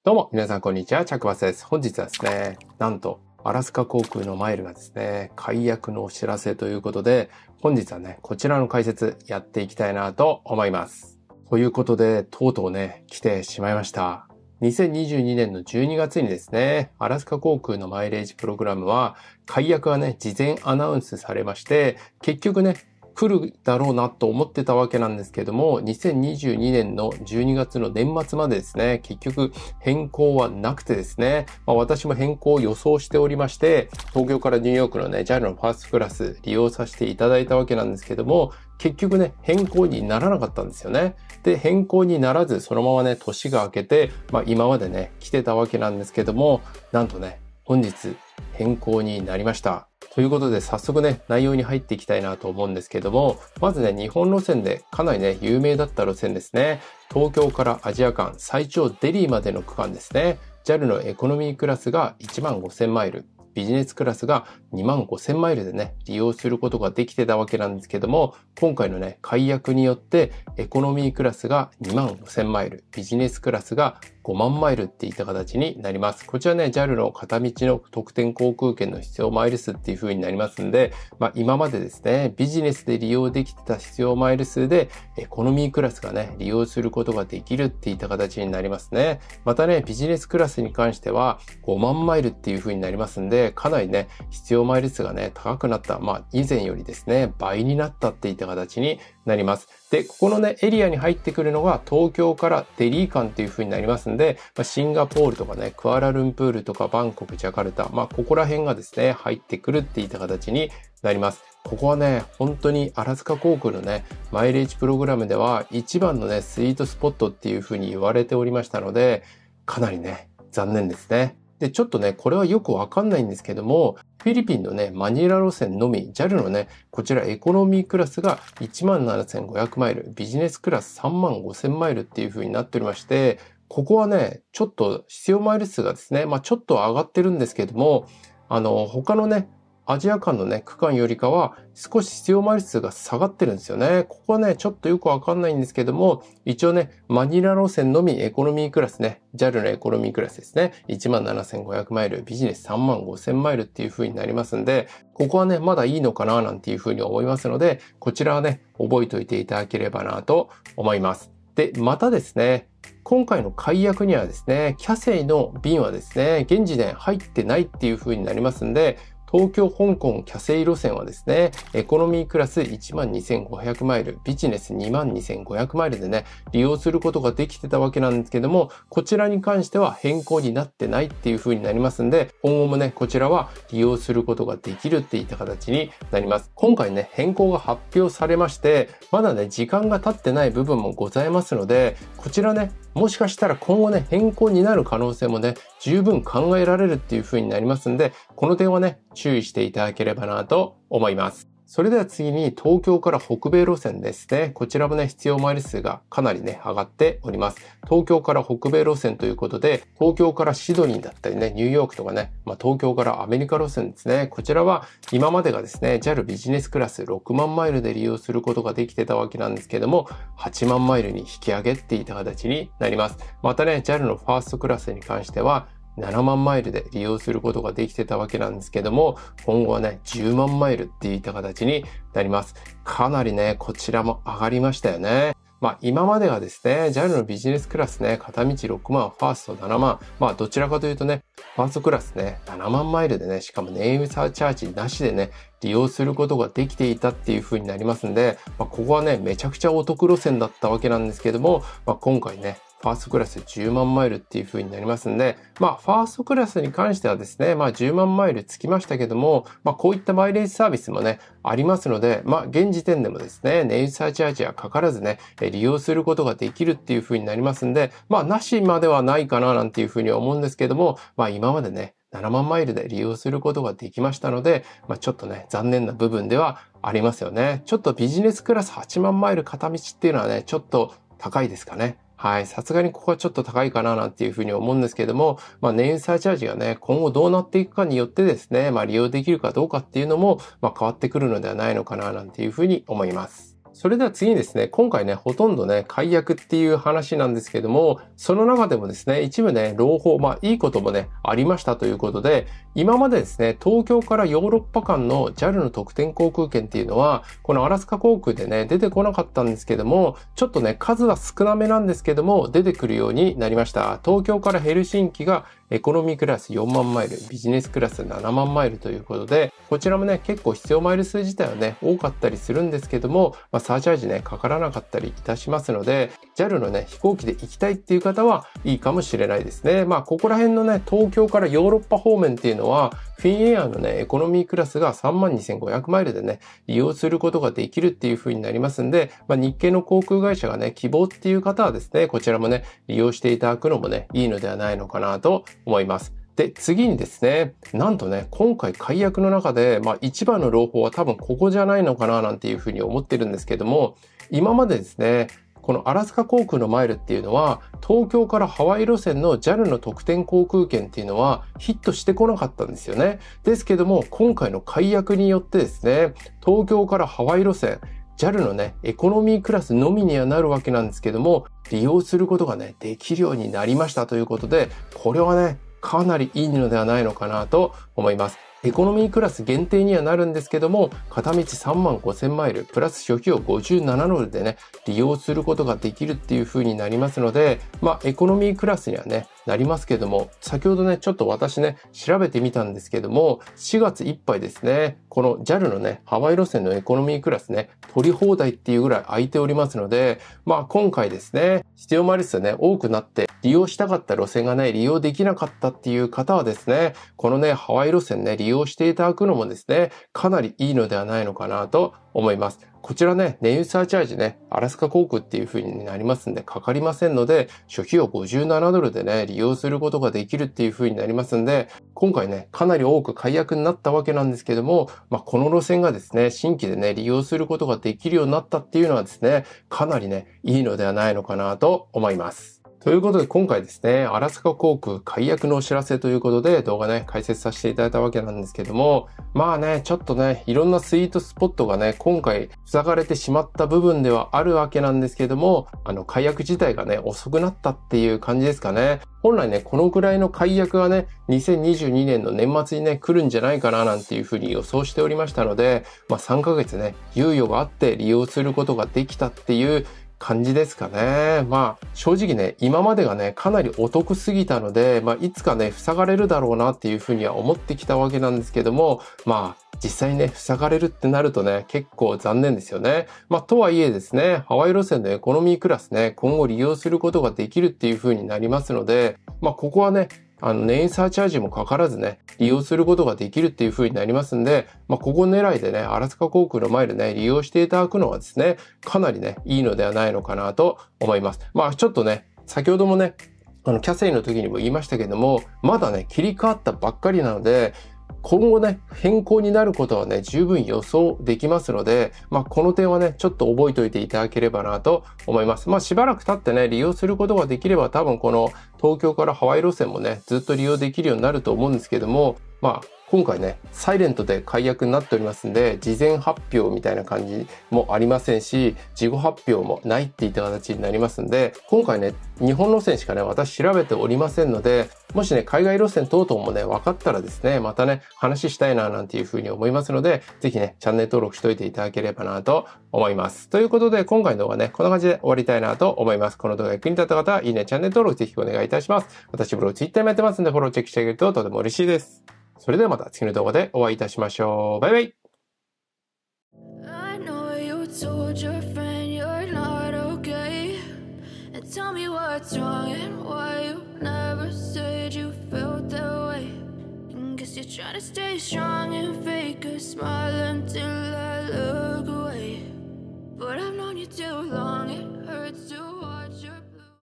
どうも、皆さんこんにちは。チャックバスです。本日はですね、なんと、アラスカ航空のマイルがですね、解約のお知らせということで、本日はね、こちらの解説やっていきたいなと思います。ということで、とうとうね、来てしまいました。2022年の12月にですね、アラスカ航空のマイレージプログラムは、解約がね、事前アナウンスされまして、結局ね、来るだろうなと思ってたわけなんですけども、2022年の12月の年末までですね、結局変更はなくてですね、私も変更を予想しておりまして、東京からニューヨークのね、JAL のファーストクラス利用させていただいたわけなんですけども、結局ね、変更にならなかったんですよね。で、変更にならず、そのままね、年が明けて、今までね、来てたわけなんですけども、なんとね、本日変更になりました。ということで早速ね、内容に入っていきたいなと思うんですけども、まずね、日本路線でかなりね、有名だった路線ですね。東京からアジア間、最長デリーまでの区間ですね。JAL のエコノミークラスが15,000マイル。ビジネスクラスが25,000マイルでね、利用することができてたわけなんですけども、今回のね、解約によって、エコノミークラスが25,000マイル、ビジネスクラスが50,000マイルっていった形になります。こちらね、JAL の片道の特典航空券の必要マイル数っていう風になりますんで、今までですね、ビジネスで利用できてた必要マイル数で、エコノミークラスがね、利用することができるっていった形になりますね。またね、ビジネスクラスに関しては50,000マイルっていう風になりますんで、かなりね、必要マイル数がね、高くなった。以前よりですね、倍になったっていった形になります。で、ここのね、エリアに入ってくるのが東京からデリー間っていう風になりますんで、シンガポールとかね、クアラルンプールとかバンコク、ジャカルタ、ここら辺がですね、入ってくるっていった形になります。ここはね、本当にアラスカ航空のね、マイレージプログラムでは一番のね、スイートスポットっていう風に言われておりましたので、かなりね、残念ですね。で、ちょっとね、これはよくわかんないんですけども、フィリピンのね、マニラ路線のみ、JAL のね、こちらエコノミークラスが17,500マイル、ビジネスクラス35,000マイルっていう風になっておりまして、ここはね、ちょっと必要マイル数がですね、ちょっと上がってるんですけども、他のね、アジア間のね、区間よりかは少し必要マイル数が下がってるんですよね。ここはね、ちょっとよくわかんないんですけども、一応ね、マニラ路線のみエコノミークラスね、JAL のエコノミークラスですね、17,500マイル、ビジネス35,000マイルっていう風になりますんで、ここはね、まだいいのかななんていう風に思いますので、こちらはね、覚えておいていただければなと思います。で、またですね、今回の解約にはですね、キャセイの便はですね、現時点入ってないっていう風になりますんで、東京、香港、キャセイ路線はですね、エコノミークラス12,500マイル、ビジネス22,500マイルでね、利用することができてたわけなんですけども、こちらに関しては変更になってないっていう風になりますんで、今後もね、こちらは利用することができるっていった形になります。今回ね、変更が発表されまして、まだね、時間が経ってない部分もございますので、こちらね、もしかしたら今後ね、変更になる可能性もね、十分考えられるっていう風になりますんで、この点はね、注意していただければなと思います。それでは次に東京から北米路線ですね。こちらもね、必要マイル数がかなりね、上がっております。東京から北米路線ということで、東京からシドニーだったりね、ニューヨークとかね、東京からアメリカ路線ですね。こちらは今までがですね、JAL ビジネスクラス60,000マイルで利用することができてたわけなんですけども、80,000マイルに引き上げっていった形になります。またね、JAL のファーストクラスに関しては、7,000マイルで利用することができてたわけなんですけども、今後はね、10,000マイルっていった形になります。かなりね、こちらも上がりましたよね。今まではですね、JAL のビジネスクラスね、片道6,000、ファースト7,000。どちらかというとね、ファーストクラスね、7,000マイルでね、しかもネームサーチャージなしでね、利用することができていたっていう風になりますんで、ここはね、めちゃくちゃお得路線だったわけなんですけども、今回ね、ファーストクラス10,000マイルっていう風になりますんで、ファーストクラスに関してはですね、10,000マイルつきましたけども、こういったマイレージサービスもね、ありますので、現時点でもですね、ネイルサーチャージはかからずね、利用することができるっていう風になりますんで、なしまではないかななんていう風に思うんですけども、今までね、7,000マイルで利用することができましたので、ちょっとね、残念な部分ではありますよね。ちょっとビジネスクラス80,000マイル片道っていうのはね、ちょっと高いですかね。はい。さすがにここはちょっと高いかななんていうふうに思うんですけれども、燃油サーチャージがね、今後どうなっていくかによってですね、利用できるかどうかっていうのも、変わってくるのではないのかななんていうふうに思います。 それでは次にですね、今回ね、ほとんどね、解約っていう話なんですけども、その中でもですね、一部ね、朗報、いいこともね、ありましたということで、今までですね、東京からヨーロッパ間の JAL の特典航空券っていうのは、このアラスカ航空でね、出てこなかったんですけども、ちょっとね、数は少なめなんですけども、出てくるようになりました。東京からヘルシンキがエコノミークラス4万マイル、ビジネスクラス7万マイルということで、こちらもね、結構必要マイル数自体はね、多かったりするんですけども、サーチャージね、かからなかったりいたしますので、JAL のね、飛行機で行きたいっていう方はいいかもしれないですね。ここら辺のね、東京からヨーロッパ方面っていうのは、フィンエアのね、エコノミークラスが32,500マイルでね、利用することができるっていう風になりますんで、日系の航空会社がね、希望っていう方はですね、こちらもね、利用していただくのもね、いいのではないのかなと思います。で、次にですね、なんとね、今回解約の中で、一番の朗報は多分ここじゃないのかななんていうふうに思ってるんですけども、今までですね、このアラスカ航空のマイルっていうのは、東京からハワイ路線の JAL の特典航空券っていうのはヒットしてこなかったんですよね。ですけども、今回の解約によってですね、東京からハワイ路線、JAL のね、エコノミークラスのみにはなるわけなんですけども、利用することがね、できるようになりましたということで、これはね、かなりいいのではないのかなと思います。エコノミークラス限定にはなるんですけども、片道35,000マイル、プラス初期費用57ドルでね、利用することができるっていう風になりますので、エコノミークラスにはね、なりますけども、先ほどね、ちょっと私ね、調べてみたんですけども、4月いっぱいですね、この JAL のね、ハワイ路線のエコノミークラスね、取り放題っていうぐらい空いておりますので、今回ですね、必要マイル数ね、多くなって利用したかった路線がね、利用できなかったっていう方はですね、このね、ハワイ路線ね、利用していただくのもですね、かなりいいのではないのかなと思います。こちらね、燃油サーチャージね、アラスカ航空っていう風になりますんで、かかりませんので、初期費用57ドルでね、利用することができるっていう風になりますんで、今回ね、かなり多く解約になったわけなんですけども、この路線がですね、新規でね、利用することができるようになったっていうのはですね、かなりね、いいのではないのかなと思います。ということで今回ですね、アラスカ航空解約のお知らせということで動画ね、解説させていただいたわけなんですけども、ちょっとね、いろんなスイートスポットがね、今回塞がれてしまった部分ではあるわけなんですけども、解約自体がね、遅くなったっていう感じですかね。本来ね、このぐらいの解約がね、2022年の年末にね、来るんじゃないかななんていうふうに予想しておりましたので、3ヶ月ね、猶予があって利用することができたっていう感じですかね。正直ね、今までがね、かなりお得すぎたので、いつかね、塞がれるだろうなっていうふうには思ってきたわけなんですけども、実際ね、塞がれるってなるとね、結構残念ですよね。とはいえですね、ハワイ路線のエコノミークラスね、今後利用することができるっていうふうになりますので、ここはね、燃油サーチャージもかからずね、利用することができるっていう風になりますんで、ここ狙いでね、アラスカ航空のマイルね、利用していただくのはですね、かなりね、いいのではないのかなと思います。ちょっとね、先ほどもね、キャセイの時にも言いましたけども、まだね、切り替わったばっかりなので、今後ね、変更になることはね、十分予想できますので、この点はね、ちょっと覚えておいていただければなと思います。しばらく経ってね、利用することができれば多分この東京からハワイ路線もね、ずっと利用できるようになると思うんですけども、今回ね、サイレントで解約になっておりますんで、事前発表みたいな感じもありませんし、事後発表もないっていった形になりますんで、今回ね、日本路線しかね、私調べておりませんので、もしね、海外路線等々もね、分かったらですね、またね、話したいななんていうふうに思いますので、ぜひね、チャンネル登録しといていただければなと思います。ということで、今回の動画ね、こんな感じで終わりたいなと思います。この動画が役に立った方は、いいね、チャンネル登録ぜひお願いいたします。私ブログ、Twitter もやってますんで、フォローチェックしてあげるととても嬉しいです。それではまた次の動画でお会いいたしましょう。バイバイ。Tell me what's wrong and why you never said you felt that way. Guess you're trying to stay strong and fake a smile.